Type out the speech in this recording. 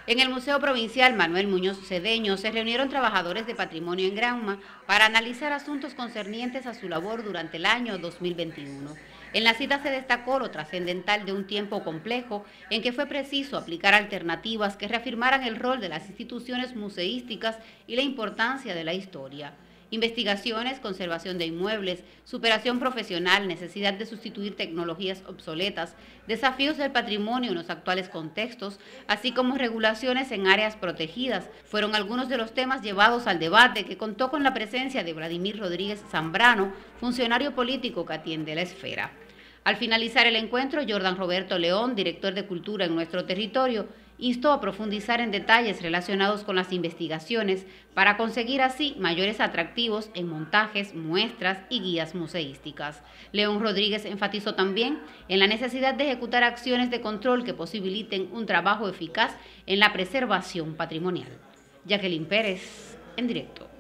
En el Museo Provincial Manuel Muñoz Cedeño se reunieron trabajadores de patrimonio en Granma para analizar asuntos concernientes a su labor durante el año 2021. En la cita se destacó lo trascendental de un tiempo complejo en que fue preciso aplicar alternativas que reafirmaran el rol de las instituciones museísticas y la importancia de la historia. Investigaciones, conservación de inmuebles, superación profesional, necesidad de sustituir tecnologías obsoletas, desafíos del patrimonio en los actuales contextos, así como regulaciones en áreas protegidas, fueron algunos de los temas llevados al debate que contó con la presencia de Vladimir Rodríguez Zambrano, funcionario político que atiende la esfera. Al finalizar el encuentro, Jordan Roberto León, director de Cultura en nuestro territorio, instó a profundizar en detalles relacionados con las investigaciones para conseguir así mayores atractivos en montajes, muestras y guías museísticas. León Rodríguez enfatizó también en la necesidad de ejecutar acciones de control que posibiliten un trabajo eficaz en la preservación patrimonial. Jacqueline Pérez, en directo.